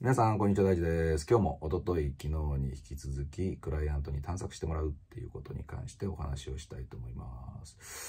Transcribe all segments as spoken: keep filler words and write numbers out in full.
皆さん、こんにちは。大地です。今日も一昨日、昨日に引き続き、クライアントに探索してもらうっていうことに関してお話をしたいと思います。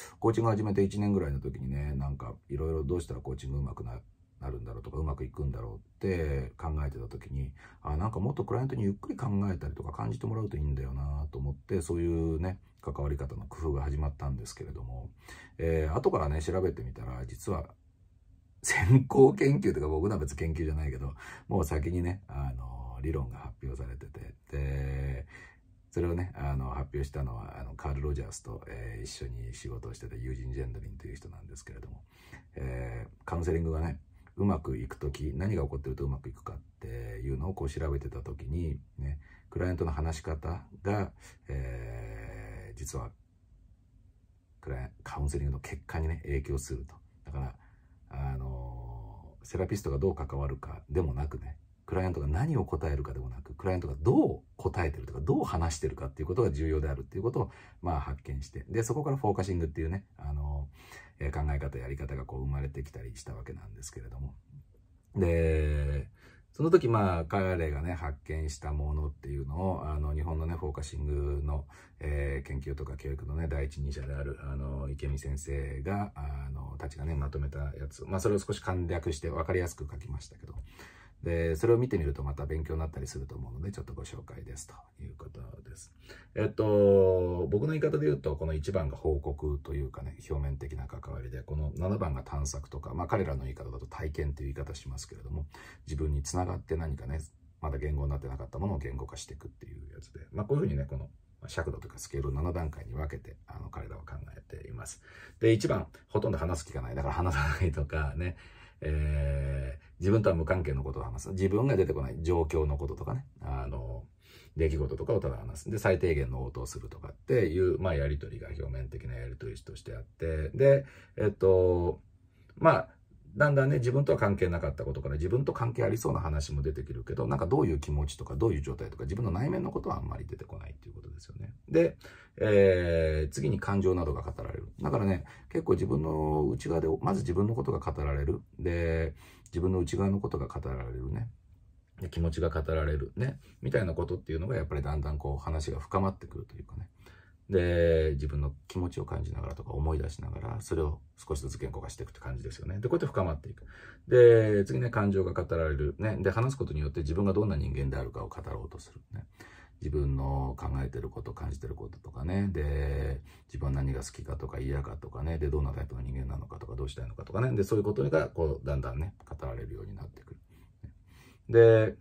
コーチング始めていちねんぐらいの時にね、なんかいろいろどうしたらコーチングうまくなるんだろうとか、うまくいくんだろうって考えてた時に、あ、なんかもっとクライアントにゆっくり考えたりとか感じてもらうといいんだよなと思って、そういうね、関わり方の工夫が始まったんですけれども、えー、後からね、調べてみたら、実は、先行研究とか僕のは別に研究じゃないけど、もう先にね、あの、理論が発表されてて、で、それをね、あの、発表したのは、あの、カール・ロジャースと、えー、一緒に仕事をしてたユージン・ジェンドリンという人なんですけれども、えー、カウンセリングがね、うまくいくとき、何が起こってるとうまくいくかっていうのをこう調べてたときに、ね、クライアントの話し方が、えー、実は、クライアンカウンセリングの結果にね、影響すると。だから、あのセラピストがどう関わるかでもなくね、クライアントが何を答えるかでもなく、クライアントがどう答えてるとか、どう話してるかっていうことが重要であるっていうことを、まあ、発見して、でそこからフォーカシングっていうね、あのえー、考え方やり方がこう生まれてきたりしたわけなんですけれども、でその時、まあ、彼がね、発見したものっていうのを、あの、日本のね、フォーカシングの、えー、研究とか教育のね、第一人者である、あの、池見先生が、あの、たちがね、まとめたやつ。まあ、それを少し簡略して分かりやすく書きましたけど。で、それを見てみるとまた勉強になったりすると思うので、ちょっとご紹介ですということです。えっと、僕の言い方で言うと、このいちばんが報告というかね、表面的な関わりで、このななばんが探索とか、まあ彼らの言い方だと体験という言い方しますけれども、自分につながって何かね、まだ言語になってなかったものを言語化していくっていうやつで、まあこういうふうにね、この尺度とかスケールをななだんかいに分けて、あの、彼らは考えています。で、いちばん、ほとんど話す気がない。だから話さないとかね、えー、自分とは無関係のことを話す。自分が出てこない状況のこととかね、あの、出来事とかをただ話す。で、最低限の応答するとかっていう、まあ、やりとりが表面的なやりとりとしてあって、で、えっと、まあ、だんだんね、自分とは関係なかったことから自分と関係ありそうな話も出てくるけど、なんかどういう気持ちとかどういう状態とか自分の内面のことはあんまり出てこないっていうことですよね。で、えー、次に感情などが語られる。だからね、結構自分の内側で、まず自分のことが語られる。で、自分の内側のことが語られるね。で、気持ちが語られるね。みたいなことっていうのがやっぱりだんだんこう話が深まってくるというかね。で、自分の気持ちを感じながらとか思い出しながら、それを少しずつ言語化していくって感じですよね。で、こうやって深まっていく。で、次ね、感情が語られる。ね。で、話すことによって自分がどんな人間であるかを語ろうとする。ね。自分の考えてること、感じてることとかね。で、自分は何が好きかとか嫌かとかね。で、どんなタイプの人間なのかとか、どうしたいのかとかね。で、そういうことが、こう、だんだんね、語られるようになってくる。で、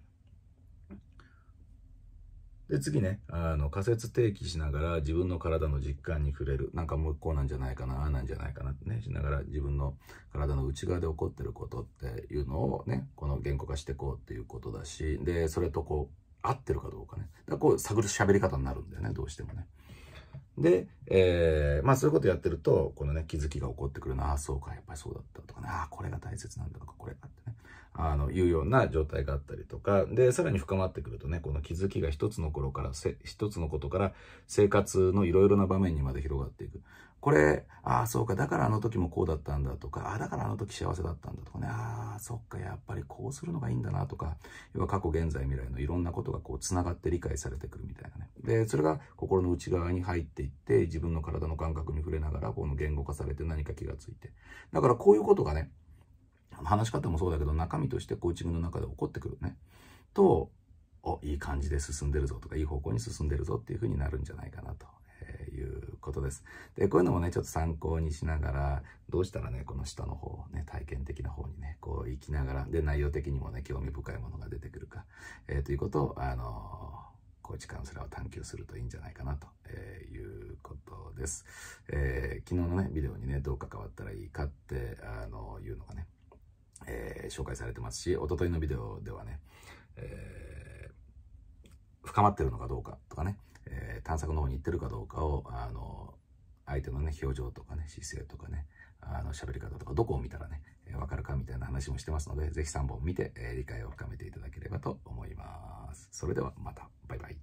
で、次ね、あの、仮説提起しながら自分の体の実感に触れる。なんかもうこうなんじゃないかな、ああなんじゃないかなってね、しながら自分の体の内側で起こってることっていうのをね、この言語化していこうっていうことだし、で、それとこう、合ってるかどうかね。だからこう、探る喋り方になるんだよね、どうしてもね。で、えー、まあそういうことやってると、このね、気づきが起こってくるな、ああ、そうか、やっぱりそうだったとかね、ああ、これが大切なんだとか、これがってね、あの、いうような状態があったりとか、で、さらに深まってくるとね、この気づきが一つの頃から、せ一つのことから生活のいろいろな場面にまで広がっていく。これ、ああ、そうか、だからあの時もこうだったんだとか、ああ、だからあの時幸せだったんだとかね、ああ、そっか、やっぱりこうするのがいいんだなとか、要は過去、現在、未来のいろんなことがこう、つながって理解されてくるみたいなね。で、それが心の内側に入っていって、自分の体の感覚に触れながら、この言語化されて何か気がついて。だからこういうことがね、話し方もそうだけど、中身としてコーチングの中で起こってくるね。と、お、いい感じで進んでるぞとか、いい方向に進んでるぞっていう風になるんじゃないかなということです。で、こういうのもね、ちょっと参考にしながら、どうしたらね、この下の方、ね、体験的な方にね、こう行きながら、で、内容的にもね、興味深いものが出てくるか、えー、ということを、あのー、コーチカウンセラーを探求するといいんじゃないかなということです。えー、昨日のね、ビデオにね、どう関わったらいいかって、あのー、いうのがね、えー、紹介されてますし、一昨日のビデオではね、えー、深まってるのかどうかとかね、えー、探索の方に行ってるかどうかを、あの、相手のね、表情とかね、姿勢とかね、あの、喋り方とか、どこを見たらね、えー、わかるかみたいな話もしてますので、ぜひさんぼん見て、えー、理解を深めていただければと思います。それではまた、バイバイ。